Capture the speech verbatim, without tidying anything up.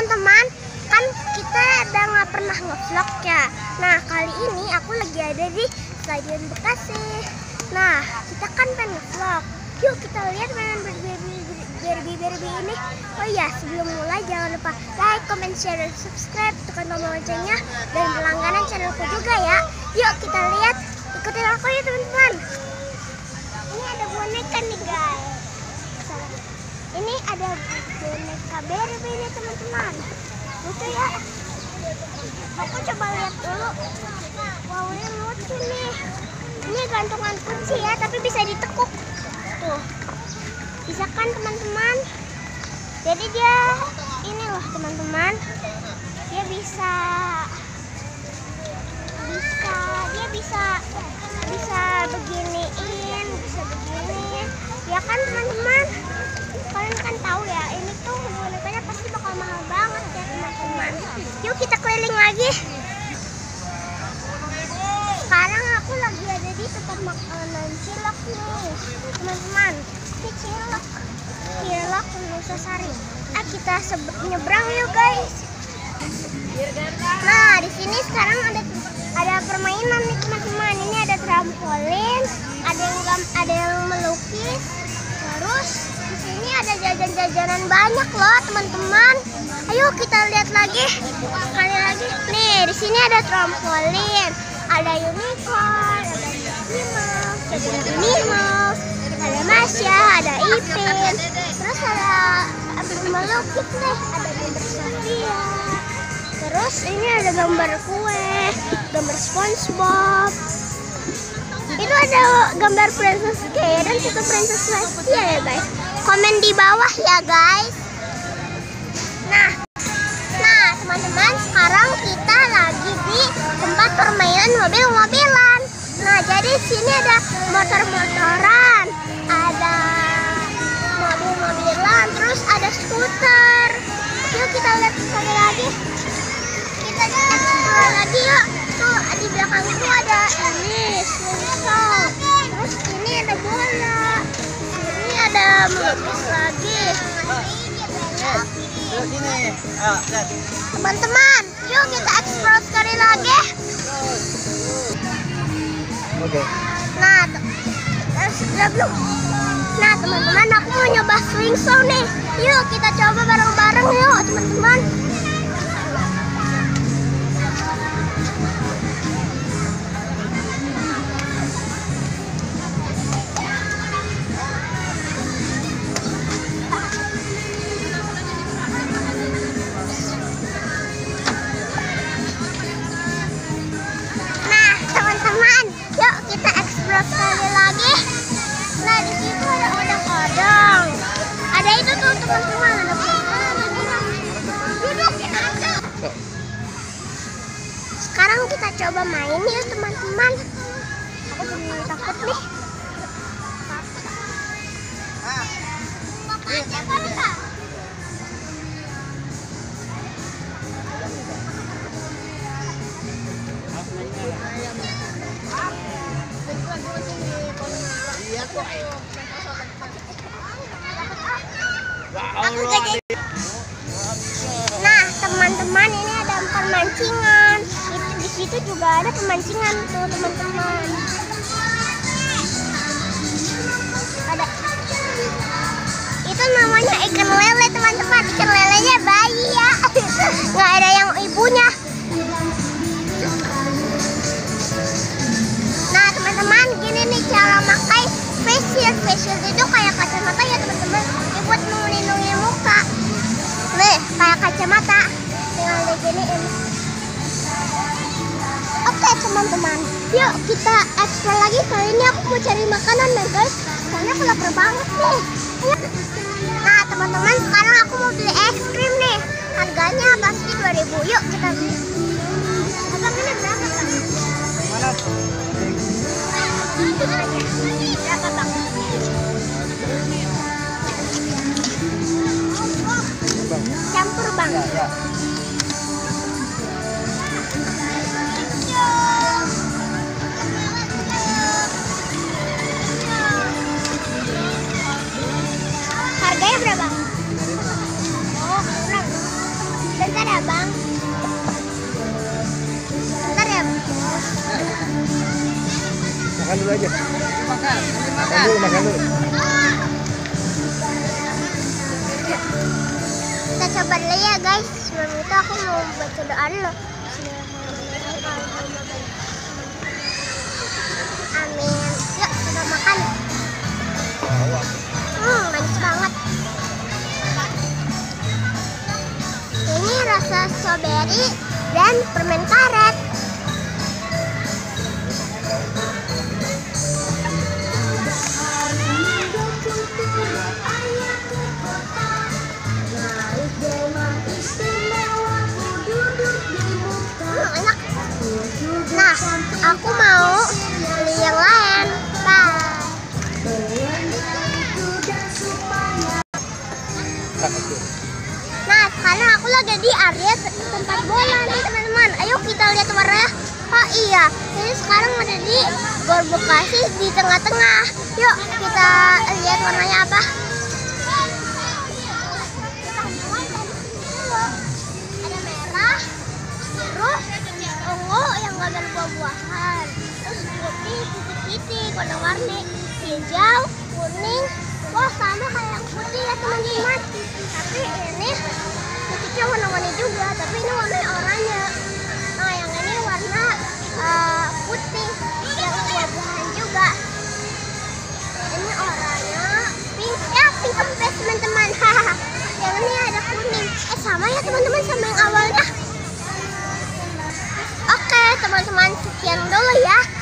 teman-teman, kan kita udah nggak pernah ngevlog ya. Nah kali ini aku lagi ada di Stadion Bekasi. Nah kita kan pengen ngevlog. Yuk kita lihat mainan Barbie-Barbie ini. Oh iya, sebelum mulai jangan lupa like, comment, share, dan subscribe, tekan tombol loncengnya dan berlangganan channelku juga ya. Yuk kita lihat, ikutin aku ya teman-teman. Ini ada boneka nih guys. Ini ada boneka Barbie nih teman-teman. Lucu ya. Aku coba lihat dulu. Wow, ini lucu nih. Ini gantungan kunci ya, tapi bisa ditekuk. Tuh, bisa kan teman-teman? Jadi dia ini loh teman-teman, dia bisa bisa dia bisa bisa beginiin, bisa begini ya kan teman-teman. Kalian kan tahu ya, ini tuh bonekanya pasti bakal mahal banget ya teman-teman. Yuk kita keliling lagi. Sekarang aku lagi ada di tempat makanan cilok nih teman-teman. Ini cilok cilok Nusasari. Ah kita nyebrang yuk guys. Nah di sini sekarang ada ada permainan nih teman-teman. Ini ada trampolin, ada yang ada yang melukis. Terus di sini ada jajan-jajanan banyak loh teman-teman. Ayo kita lihat lagi sekali lagi. Nih di sini ada trampolin, ada unicorn, ada Mickey Mouse, ada Minnie Mouse, ada Masya, ada Ipin. Terus ada melukis nih, ada gambar Sofia. Terus ini ada gambar kue, gambar SpongeBob. Itu ada gambar Princess Kaya dan satu Princess Celestia ya guys. Komen di bawah ya guys. Nah, nah teman-teman, sekarang kita lagi di tempat permainan mobil-mobilan. Nah jadi sini ada motor-motoran, ada mobil-mobilan, terus ada skuter. Yuk kita lihat sekali lagi. Kita lihat sekali lagi yuk. Tuh di belakang itu ada ini slingshot. Terus ini ada bola. Ini ada melukis lagi. Teman-teman, yuk kita explore sekali lagi. Oke. Nah, terus belum. Nah teman-teman, aku mau nyoba slingshot nih. Yuk kita coba bareng-bareng yuk teman-teman. Sekali lagi. Nah di situ ada odong-odong. Ada itu tuh teman-teman, ada dudukin aja. Sekarang kita coba main ya teman-teman. Aku jadi takut nih. Nah teman-teman, ini ada pemancingan. Di situ juga ada pemancingan tuh teman-teman. Ada itu namanya ikan lele teman-teman. Ikan lelenya bayi ya, nggak ada yang ibunya. Nah teman-teman, gini nih cara pakai face shield. Face shield itu kayak kacamata ya teman-teman. Ini buat melindungi muka. Nih kayak kacamata, tinggal diginiin. Oke teman-teman, yuk kita explore lagi. Kali ini aku mau cari makanan nih guys, soalnya aku lapar banget nih. Nah teman-teman, sekarang aku mau beli es krim nih. Harganya pasti dua ribu. Yuk kita beli. Abang ini berapa Bang? Mana? Berapa Bang? Campur Bang. Ya, ya. Harganya berapa? Oh, kurang. dulu aja. Makan, makan dulu, makan dulu. Kita coba dulu ya guys. Sebelum itu aku mau baca doa dulu. Amin. Yuk kita makan. Hmm, manis banget. Ini rasa strawberry dan permen karet. Hmm, enak. Nah, aku mau beli yang lain. Bye. Nah, sekarang aku lagi di area tempat bola nih teman-teman. Ayo kita lihat warnanya. Oh iya, ini sekarang ada di Gor Bekasi di tengah-tengah. Yuk kita lihat warnanya apa. Ada merah, biru, ungu yang gak berbuah-buahan. Terus putih, titik-titik, warna-warni, hijau, kuning. Wah, sama kayak yang putih ya teman-teman. Tapi ini titiknya warna-warni juga, tapi ini warnanya oranye. Nah, yang ini warna uh, putih yang buah-buahan juga. Ini oranye, pink, ya pink kempes teman-teman. Yang ini ada kuning. Eh sama ya teman-teman sama yang awalnya. Oke teman-teman, sekian dulu ya.